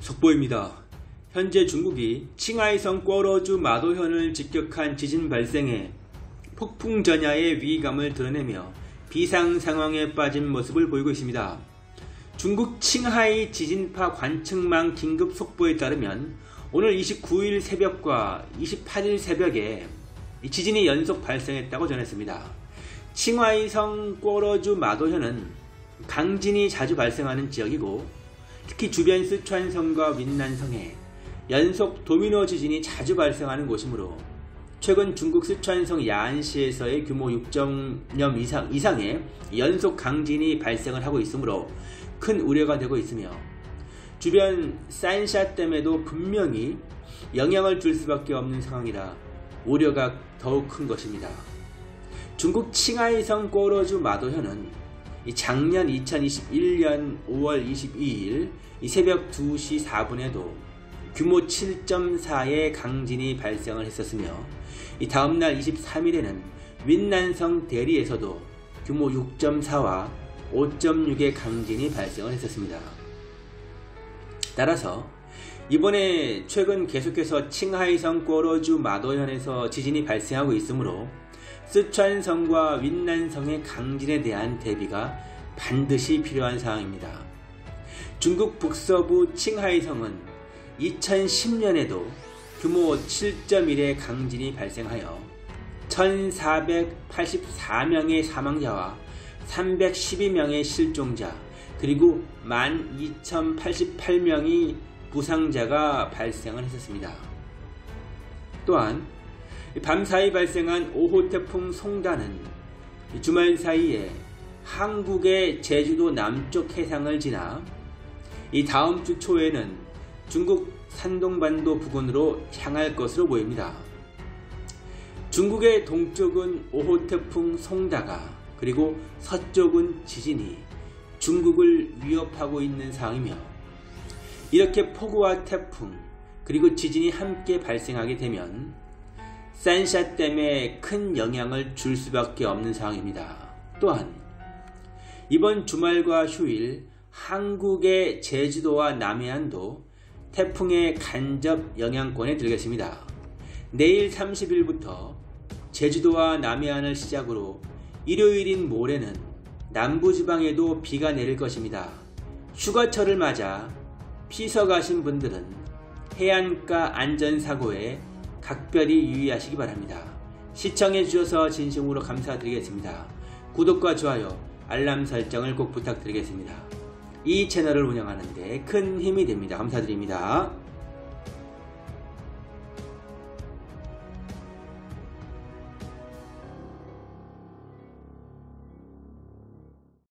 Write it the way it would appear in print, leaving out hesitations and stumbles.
속보입니다. 현재 중국이 칭하이성 꿔러주 마도현을 직격한 지진 발생에 폭풍 전야의 위기감을 드러내며 비상 상황에 빠진 모습을 보이고 있습니다. 중국 칭하이 지진파 관측망 긴급 속보에 따르면 오늘 29일 새벽과 28일 새벽에 지진이 연속 발생했다고 전했습니다. 칭하이성 꿔러주 마도현은 강진이 자주 발생하는 지역이고 특히 주변 쓰촨성과 윈난성에 연속 도미노 지진이 자주 발생하는 곳이므로 최근 중국 쓰촨성 야안시에서의 규모 6.0 이상의 연속 강진이 발생을 하고 있으므로 큰 우려가 되고 있으며 주변 산샤댐에도 분명히 영향을 줄 수밖에 없는 상황이라 우려가 더욱 큰 것입니다. 중국 칭하이성 꿔러주 마도현은 작년 2021년 5월 22일 새벽 2시 4분에도 규모 7.4의 강진이 발생을 했었으며 다음날 23일에는 윈난성 대리에서도 규모 6.4와 5.6의 강진이 발생을 했었습니다. 따라서 이번에 최근 계속해서 칭하이성 꿔러주 마도현에서 지진이 발생하고 있으므로 쓰촨성과 윈난성의 강진에 대한 대비가 반드시 필요한 상황입니다. 중국 북서부 칭하이성은 2010년에도 규모 7.1의 강진이 발생하여 1484명의 사망자와 312명의 실종자 그리고 12,088명의 부상자가 발생을 했었습니다. 또한 밤사이 발생한 5호 태풍 송다는 주말 사이에 한국의 제주도 남쪽 해상을 지나 이 다음 주 초에는 중국 산동반도 부근으로 향할 것으로 보입니다. 중국의 동쪽은 5호 태풍 송다가 그리고 서쪽은 지진이 중국을 위협하고 있는 상황이며 이렇게 폭우와 태풍 그리고 지진이 함께 발생하게 되면 산샤댐에 큰 영향을 줄 수밖에 없는 상황입니다. 또한 이번 주말과 휴일 한국의 제주도와 남해안도 태풍의 간접 영향권에 들겠습니다. 내일 30일부터 제주도와 남해안을 시작으로 일요일인 모레는 남부지방에도 비가 내릴 것입니다. 휴가철을 맞아 피서 가신 분들은 해안가 안전사고에 각별히 유의하시기 바랍니다. 시청해 주셔서 진심으로 감사드리겠습니다. 구독과 좋아요, 알람 설정을 꼭 부탁드리겠습니다. 이 채널을 운영하는 데 큰 힘이 됩니다. 감사드립니다.